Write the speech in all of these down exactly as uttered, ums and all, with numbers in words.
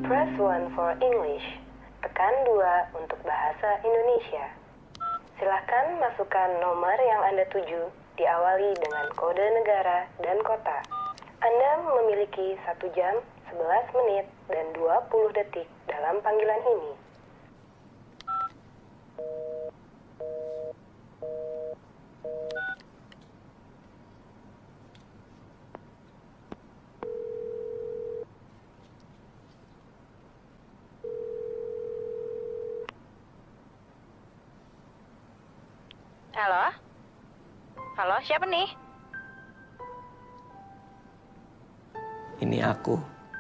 Press one for English. Tekan dua untuk bahasa Indonesia. Silahkan masukkan nomor yang Anda tuju, diawali dengan kode negara dan kota. Anda memiliki satu jam, sebelas menit, dan dua puluh detik dalam panggilan ini. Halo? Halo, siapa nih? Ini aku.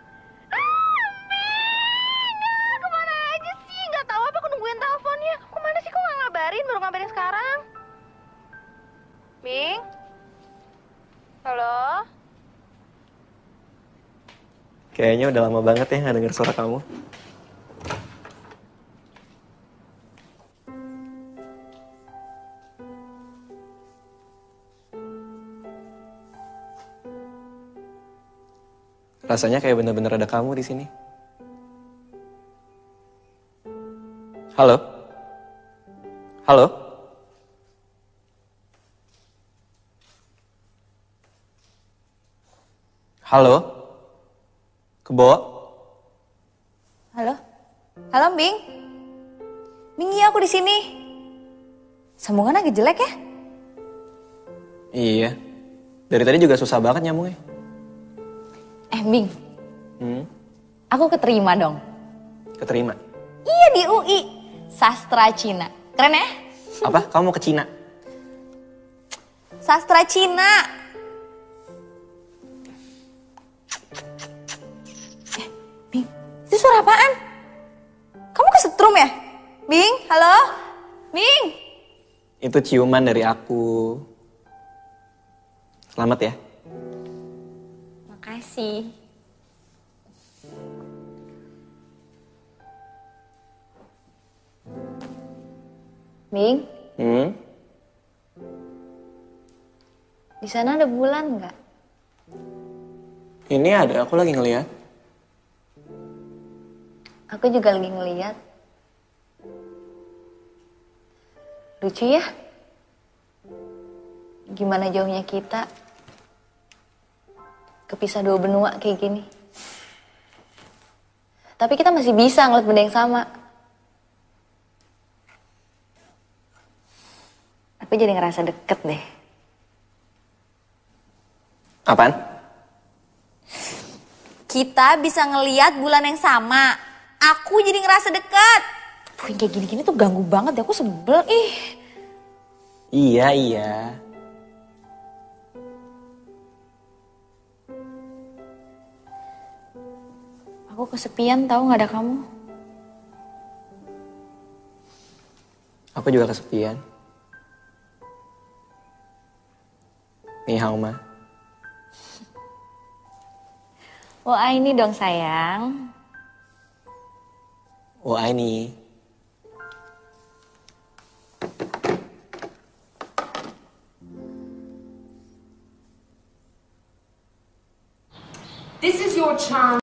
Ah, kemana aja sih? Nggak tahu apa aku nungguin teleponnya. Kemana sih? Kok nggak ngabarin? Baru ngabarin sekarang. Bing? Halo? Kayaknya udah lama banget ya nggak denger suara kamu. Rasanya kayak bener-bener ada kamu di sini. Halo? Halo? Halo? Kebo? Halo? Halo, Bing? Bing, iya aku di sini. Sambungan agak jelek ya? Iya. Dari tadi juga susah banget nyambungnya. Eh, Bing. Hmm? Aku keterima dong. Keterima. Iya, di U I. Sastra Cina. Keren ya? Apa? Kamu mau ke Cina? Sastra Cina. Eh, Bing. Itu suara apaan? Kamu kesetrum ya? Bing, halo? Bing. Itu ciuman dari aku. Selamat ya. Makasih. Bing, Hmm? di sana ada bulan nggak? Ini ada, aku lagi ngeliat. Aku juga lagi ngeliat. Lucu ya? Gimana jauhnya kita? Kepisah dua benua kayak gini. Tapi kita masih bisa ngeliat benda yang sama. Aku jadi ngerasa deket deh. Apaan? Kita bisa ngeliat bulan yang sama. Aku jadi ngerasa deket. Tuh yang kayak gini-gini tuh ganggu banget deh. Aku sebel. Ih. Iya, iya. Aku kesepian tahu nggak ada kamu. Aku juga kesepian. Ni hao ma. Wah ini dong sayang. Oh, ini. This is your chance.